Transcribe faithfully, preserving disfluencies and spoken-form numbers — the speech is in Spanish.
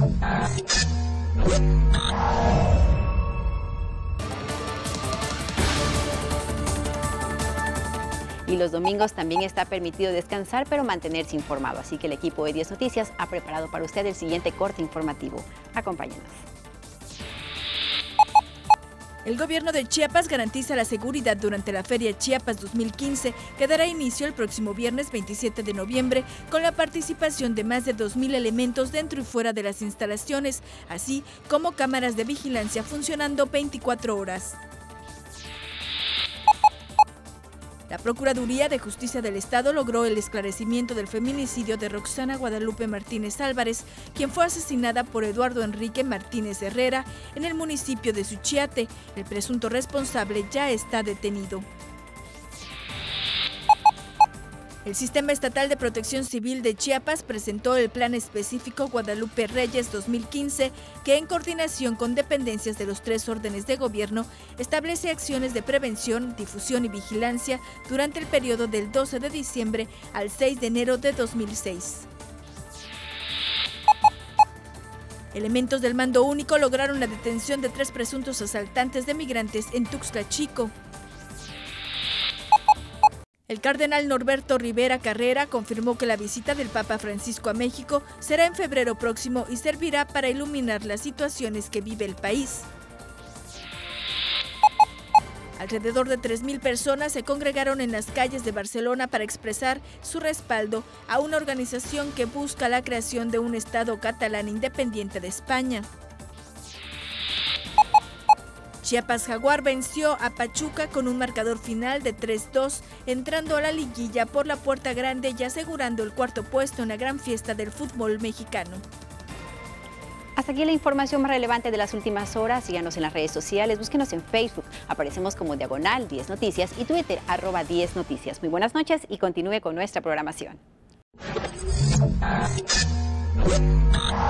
Y los domingos también está permitido descansar, pero mantenerse informado. Así que el equipo de diez Noticias ha preparado para usted el siguiente corte informativo. Acompáñenos. El gobierno de Chiapas garantiza la seguridad durante la Feria Chiapas dos mil quince, que dará inicio el próximo viernes veintisiete de noviembre, con la participación de más de dos mil elementos dentro y fuera de las instalaciones, así como cámaras de vigilancia funcionando veinticuatro horas. La Procuraduría de Justicia del Estado logró el esclarecimiento del feminicidio de Roxana Guadalupe Martínez Álvarez, quien fue asesinada por Eduardo Enrique Martínez Herrera en el municipio de Suchiate. El presunto responsable ya está detenido. El Sistema Estatal de Protección Civil de Chiapas presentó el Plan Específico Guadalupe Reyes dos mil quince, que en coordinación con dependencias de los tres órdenes de gobierno establece acciones de prevención, difusión y vigilancia durante el periodo del doce de diciembre al seis de enero de dos mil seis. Elementos del Mando Único lograron la detención de tres presuntos asaltantes de migrantes en Tuxtla Chico. El cardenal Norberto Rivera Carrera confirmó que la visita del Papa Francisco a México será en febrero próximo y servirá para iluminar las situaciones que vive el país. Alrededor de tres mil personas se congregaron en las calles de Barcelona para expresar su respaldo a una organización que busca la creación de un Estado catalán independiente de España. Chiapas Jaguar venció a Pachuca con un marcador final de tres dos, entrando a la liguilla por la puerta grande y asegurando el cuarto puesto en la gran fiesta del fútbol mexicano. Hasta aquí la información más relevante de las últimas horas. Síganos en las redes sociales, búsquenos en Facebook, aparecemos como Diagonal diez Noticias y Twitter arroba diez Noticias. Muy buenas noches y continúe con nuestra programación.